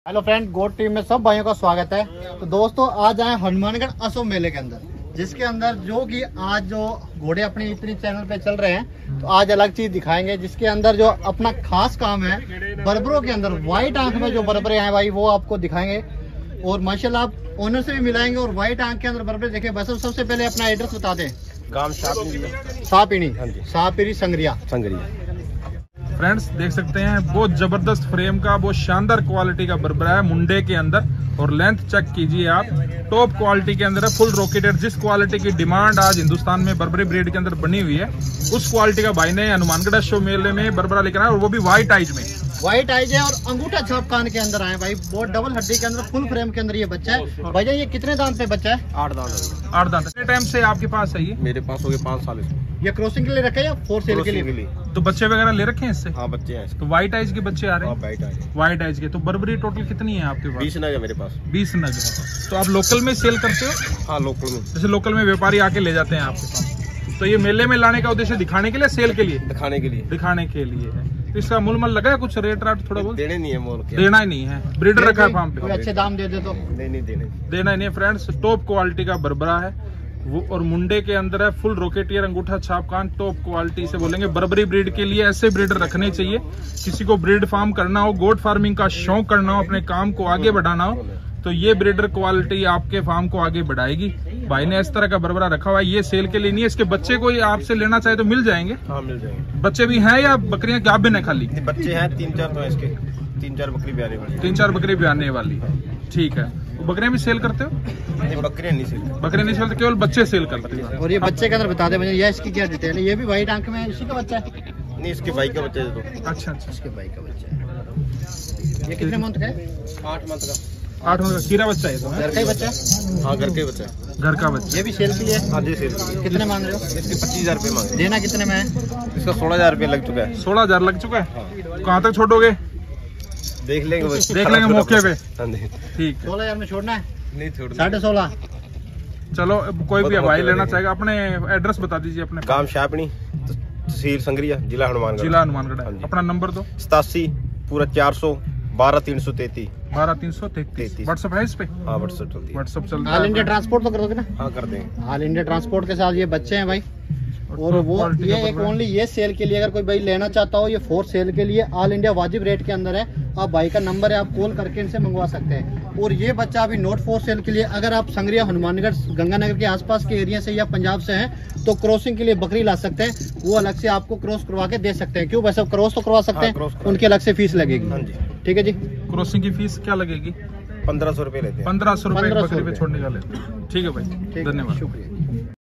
Hello friend, गोट team में सब भाइयों का स्वागत है। तो दोस्तों, आज आए हनुमानगढ़ असम मेले के अंदर, जिसके अंदर जो कि आज जो घोड़े अपने इतनी चैनल पे चल रहे हैं, तो आज अलग चीज दिखाएंगे। जिसके अंदर जो अपना खास काम है, बर्बरों के अंदर व्हाइट आंख में जो बर्बरे हैं भाई, वो आपको दिखाएंगे। और माशाल्लाह आप ओनर से भी मिलाएंगे। और व्हाइट आंख के अंदर बर्बरे देखे। बस सबसे पहले अपना एड्रेस बता दें। गांव शाहपीनी संगरिया। फ्रेंड्स देख सकते हैं, बहुत जबरदस्त फ्रेम का, बहुत शानदार क्वालिटी का बर्बरा है मुंडे के अंदर। और लेंथ चेक कीजिए आप, टॉप क्वालिटी के अंदर है, फुल रॉकेटेड। जिस क्वालिटी की डिमांड आज हिंदुस्तान में बर्बरी ब्रीड के अंदर बनी हुई है, उस क्वालिटी का भाई ने हनुमानगढ़ शो मेले में बर्बरा लेकर आया, और वो भी व्हाइट आइज में। व्हाइट आइज है और अंगूठा छाप कान के अंदर आए भाई। बहुत डबल हड्डी के अंदर फुल फ्रेम के अंदर ये बच्चा है। भैया ये कितने दांत पे बच्चा है? 8 दांत। 8 दांत। कितने टाइम से आपके पास है ये? मेरे पास हो गए 5 साल। ये क्रॉसिंग के लिए रखा है या फोर सेल के लिए? तो बच्चे वगैरह ले रखे हैं इससे? हाँ, बच्चे हैं। तो व्हाइट आइज के बच्चे आ रहे हैं? व्हाइट आइज के। तो बर्बरी टोटल कितनी है आपके पास? 20 नग है मेरे पास। 20 नग है। तो आप लोकल में सेल करते हो? हाँ, लोकल में। जैसे लोकल में व्यापारी आके ले जाते हैं आपके पास। तो ये मेले में लाने का उद्देश्य दिखाने के लिए, सेल के लिए? दिखाने के लिए। दिखाने के लिए है। तो इसका मूल लगा है कुछ? रेट राट थोड़ा बहुत देने नहीं है मोल के। देना ही नहीं है। ब्रीडर रखा है फार्म पे। अच्छे दाम दे दे तो नहीं देना ही नहीं है। फ्रेंड्स, टॉप क्वालिटी का बर्बरा है वो, और मुंडे के अंदर है, फुल रॉकेटियर, अंगूठा छाप कान, टॉप क्वालिटी से बोलेंगे। बर्बरी ब्रीड के लिए ऐसे ब्रीडर रखने चाहिए। किसी को ब्रीड फार्म करना हो, गोट फार्मिंग का शौक करना हो, अपने काम को आगे बढ़ाना हो, तो ये ब्रीडर क्वालिटी आपके फार्म को आगे बढ़ाएगी। भाई ने इस तरह का बर्बरा रखा हुआ है। ये सेल के लिए नहीं है। इसके बच्चे कोई आपसे लेना चाहे तो मिल जाएंगे? हाँ, मिल जाएंगे। बच्चे भी हैं या बकरियां क्या बिन है खाली? बच्चे हैं 3-4 तो इसके। 3-4 बकरी भी आने वाली। 3-4 बकरी भी आने वाली है। ठीक है। बकरियां भी सेल करते हो? बकरियां नहीं सेल। बकरियां नहीं सेल, केवल बच्चे सेल करते हैं। और ये बच्चे के अंदर बता दे मुझे, ये इसकी क्या डिटेल है? ये भी व्हाइट आंख में है, इसी का बच्चा है? नहीं, इसके भाई का बच्चा है। तो अच्छा, इसके भाई का बच्चा है। ये कितने मंथ का है? 8 मंथ का। 8 मंथ का खीरा बच्चा है। तो घर का ही बच्चा है? हाँ, घर के बच्चा है। घर का बच्चा। ये भी सेल के लिए? हाँ जी, सेल के लिए। कितने मांग रहे हो? इसके 25,000 रुपये मांगे। देना कितने में है? इसका 16,000 रुपये लग चुका है। 16,000 लग चुका है। कहाँ तक छोड़ोगे? देख लेंगे मौके पे। ठीक। 16,000 में छोड़ना है? नहीं छोड़। 16.5। चलो, कोई भी भाई लेना चाहेगा, अपने एड्रेस बता दीजिए अपने। गांव शाहपीनी, तहसील संगरिया, जिला हनुमानगढ़। जिला हनुमानगढ़। अपना नंबर दो। 87 पूरा 400 12 333। 12 333। व्हाट्सएप है इस पे? हाँ, व्हाट्सएप चलती है। व्हाट्सएप चलता है। ऑल इंडिया ट्रांसपोर्ट तो कर दोगे ना? हाँ, कर देंगे। ऑल इंडिया ट्रांसपोर्ट के साथ ये बच्चे हैं भाई। और वो ये एक ओनली ये सेल के लिए, अगर कोई भाई लेना चाहता हो, ये फोर सेल के लिए ऑल इंडिया वाजिब रेट के अंदर है। आप भाई का नंबर है, आप कॉल करके इनसे मंगवा सकते हैं। और ये बच्चा अभी नोट फोर सेल के लिए, अगर आप संगरिया, हनुमानगढ़, गंगानगर के आसपास के एरिया से या पंजाब से हैं, तो क्रॉसिंग के लिए बकरी ला सकते हैं। वो अलग से आपको क्रॉस करवा के दे सकते हैं। क्यों भाई, सब क्रॉस तो करवा सकते हैं, उनकी अलग से फीस लगेगी। हाँ जी, ठीक है जी। क्रॉसिंग की फीस क्या लगेगी? 1500 रुपये लेते हैं। 1500 रुपये बकरी पे छोड़ने का लेते हैं। ठीक है भाई, धन्यवाद। शुक्रिया।